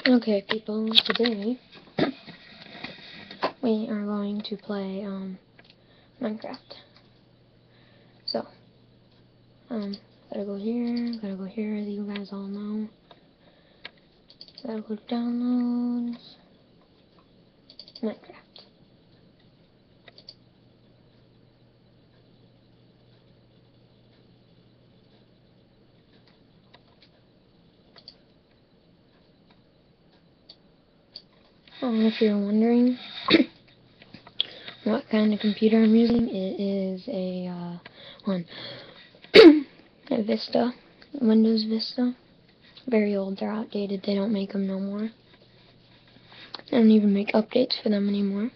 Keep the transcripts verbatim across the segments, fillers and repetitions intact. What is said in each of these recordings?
Okay, people, today we are going to play um, Minecraft. So, um, gotta go here, gotta go here, as you guys all know. Gotta go to downloads, Minecraft. Um, if you're wondering what kind of computer I'm using, it is a uh, one, a Vista, Windows Vista. Very old, they're outdated, they don't make them no more. They don't even make updates for them anymore.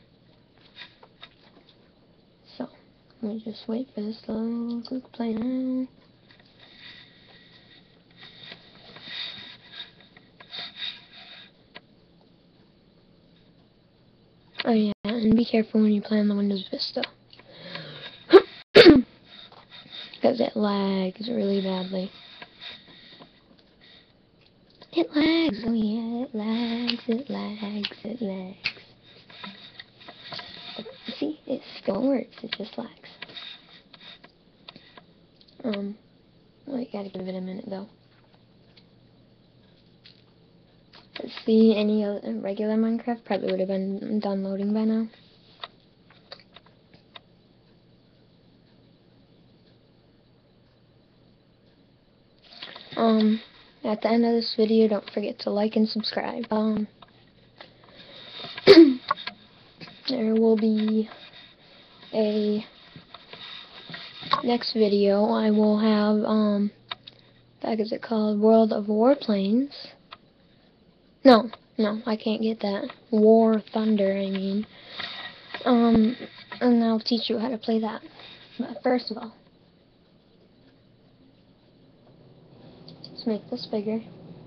So, let me just wait for this to load. Click play now. Oh yeah, and be careful when you play on the Windows Vista. Because it lags really badly. It lags, oh yeah, it lags, it lags, it lags. But see, it still works, it just lags. Um, well, you gotta give it a minute though. Let's see, any other regular Minecraft probably would have been done loading by now. Um, at the end of this video, don't forget to like and subscribe. Um, there will be a next video. I will have, um, what is it called? World of Warplanes. No, no, I can't get that. War Thunder, I mean. Um, and I'll teach you how to play that. But first of all, let's make this bigger.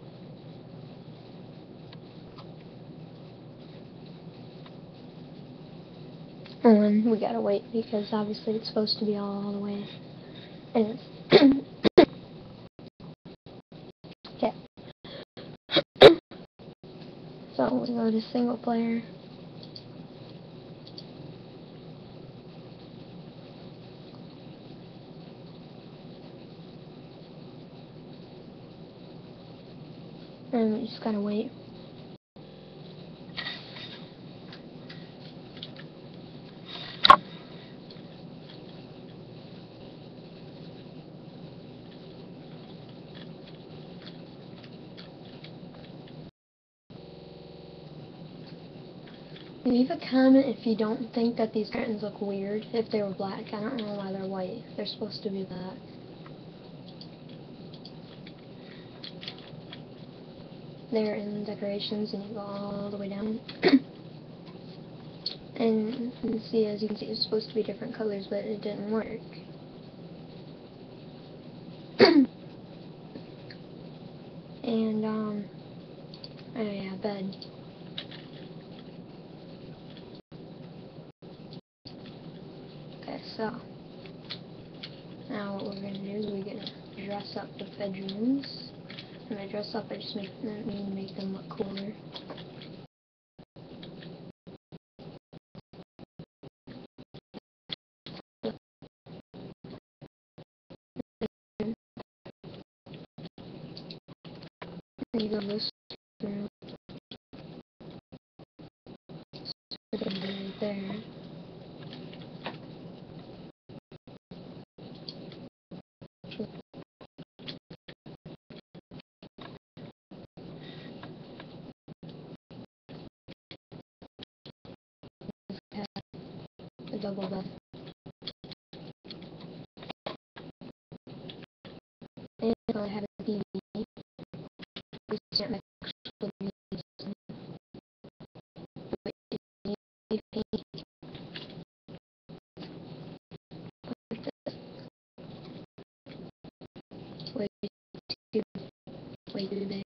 And then we gotta wait because obviously it's supposed to be all the way. And it's okay. So we go to single player. And we just gotta wait. Leave a comment if you don't think that these curtains look weird. If they were black, I don't know why they're white. They're supposed to be black. They're in decorations and you go all the way down. And you can see, as you can see, it's supposed to be different colors, but it didn't work. And, um, oh yeah, bed. Okay, so, now what we're going to do is we're going to dress up the bedrooms. When I dress up, I just make them, mean make them look cooler. You go this room, right there. A double bed. And I have a T V. This is my actual reason. Way too, way too big.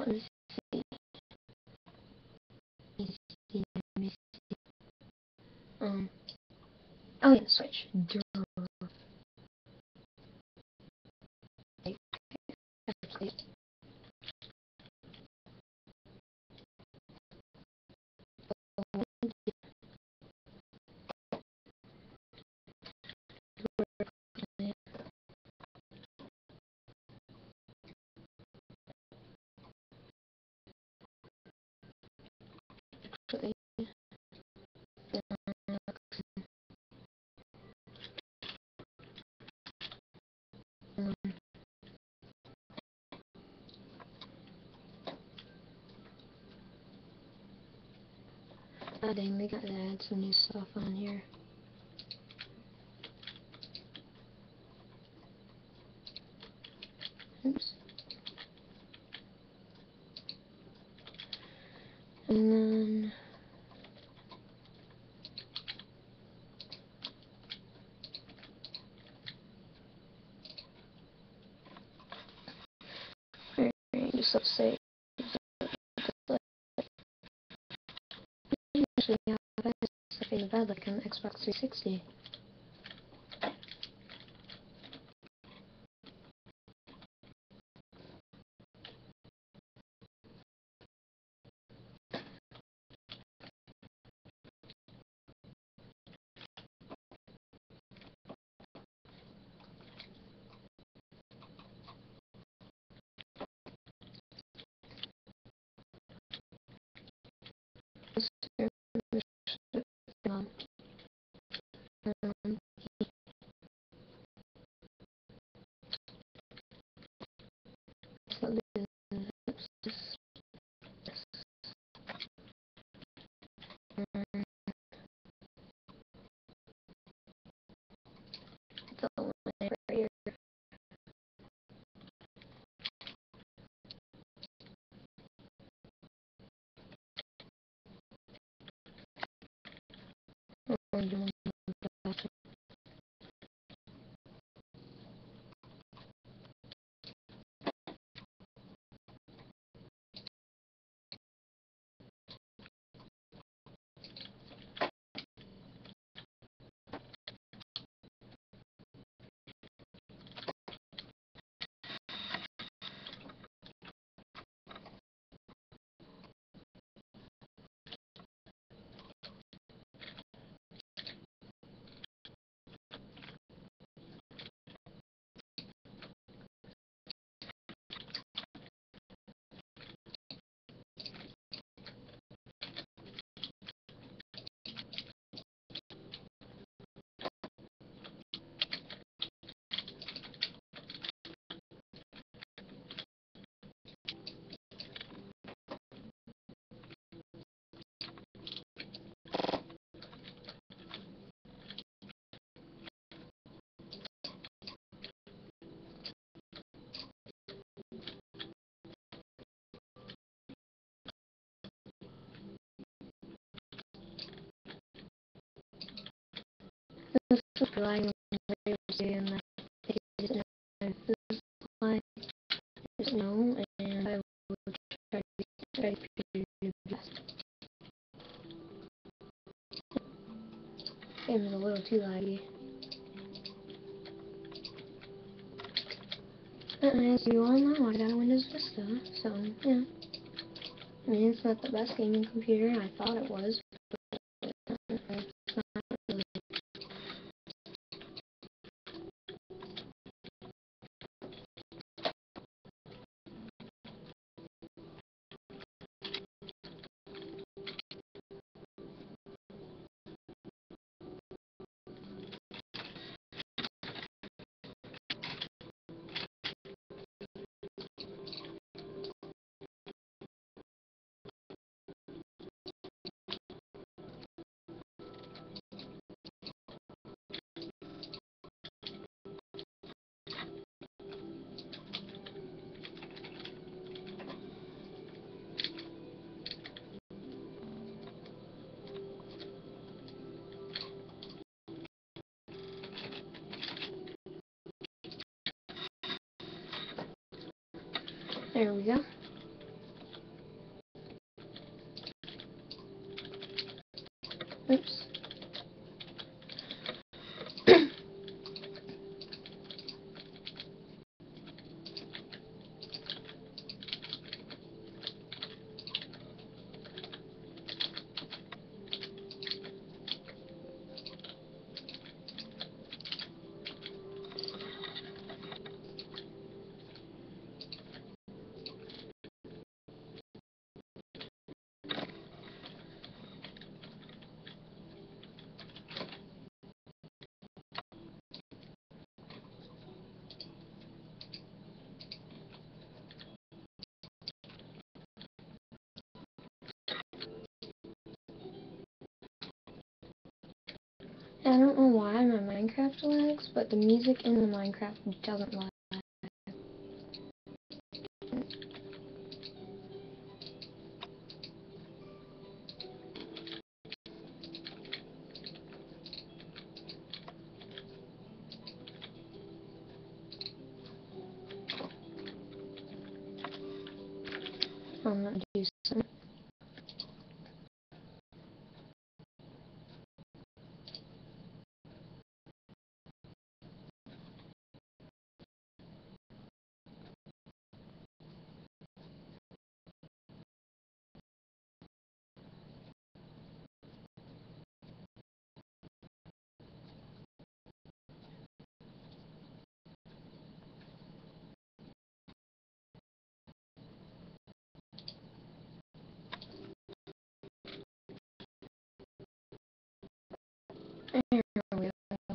Let me see. Let me see. Let me see. Um. Oh yeah, switch. Duh. Like, actually. Oh dang, they got to add some new stuff on here. Oops. And then alright, just let's say actually yeah, it's really bad like an Xbox three sixty. Um, um, so this is um, the one right here. I'm doing that. This is relying on the and the just know this is why just know and I will try to try to do the best. Game is a little too laggy. But as you all know, I got a Windows Vista, so yeah. I mean, it's not the best gaming computer. I thought it was. But it's not really. There we go. I don't know why my Minecraft lags, but the music in the Minecraft doesn't lag. I'm gonna do some. There we go.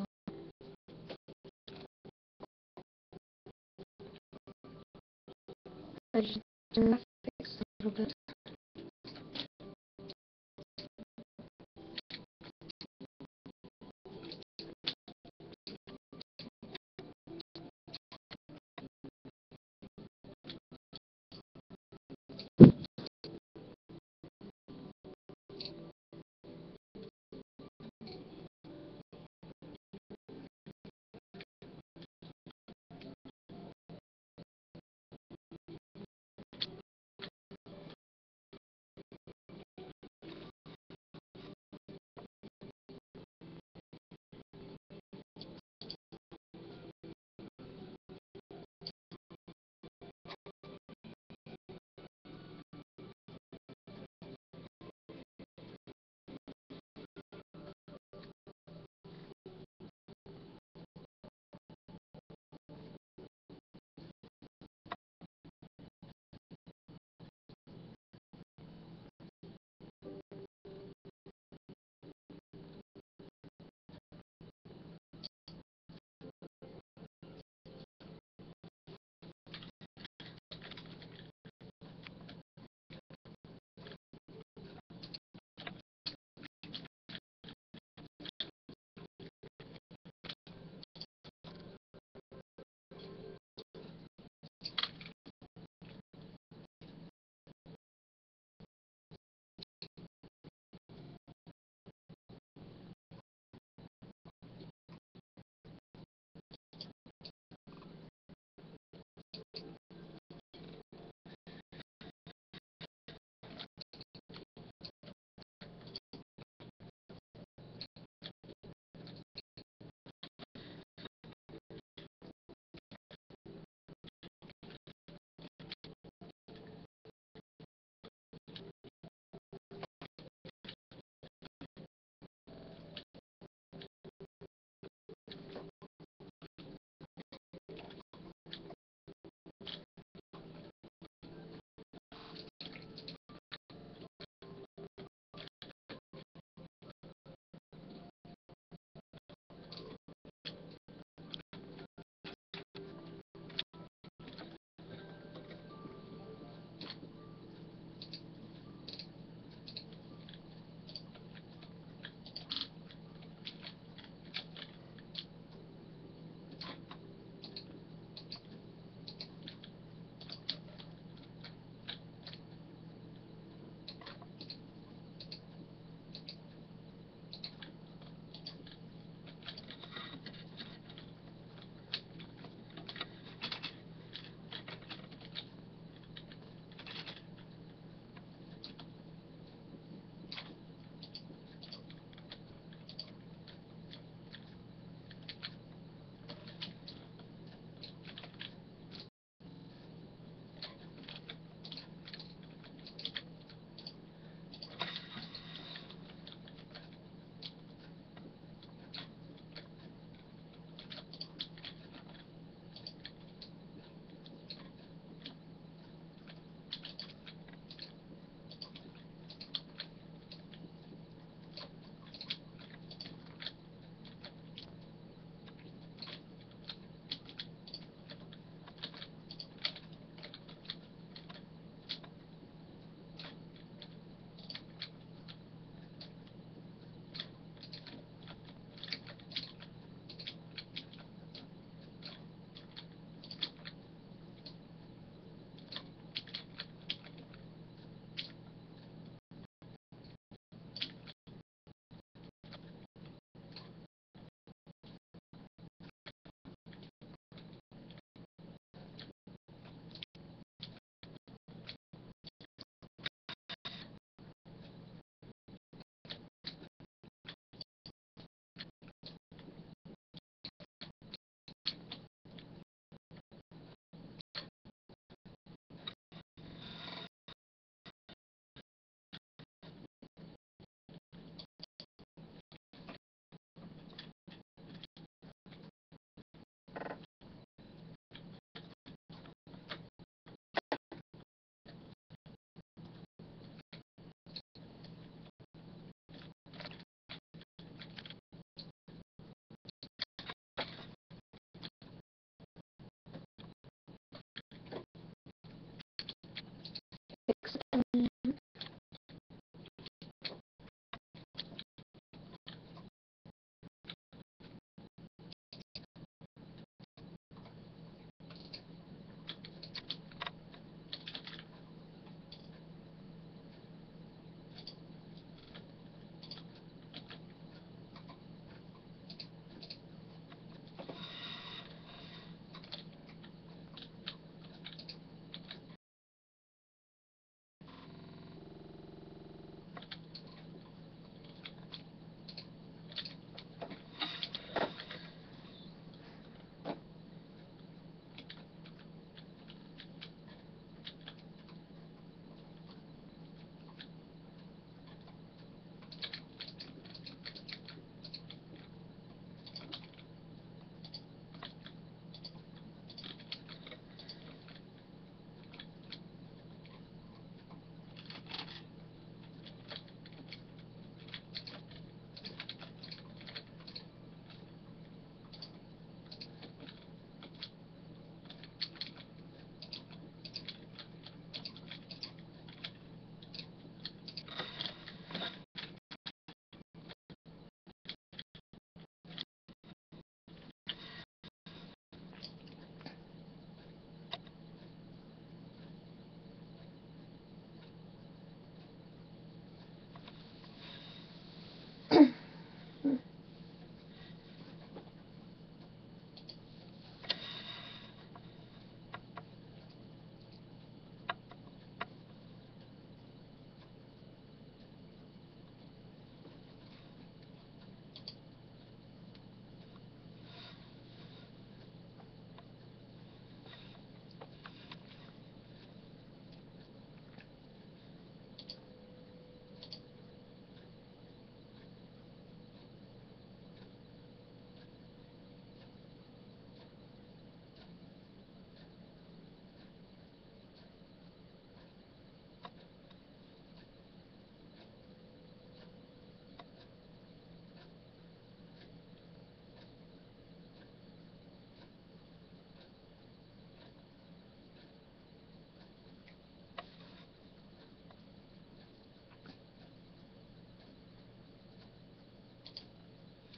I just graphics a little bit.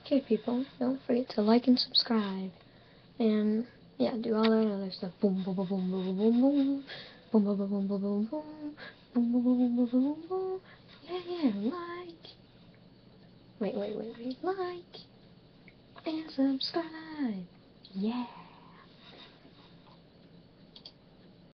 Okay, people, don't forget to like and subscribe. And, yeah, do all that other stuff. Boom, boom, boom, boom, boom, boom, boom. Boom, boom, boom, boom, boom, boom, boom. Boom, boom, boom, boom, boom, boom, boom. Yeah, yeah, like. Wait, wait, wait, wait. Like and subscribe. Yeah.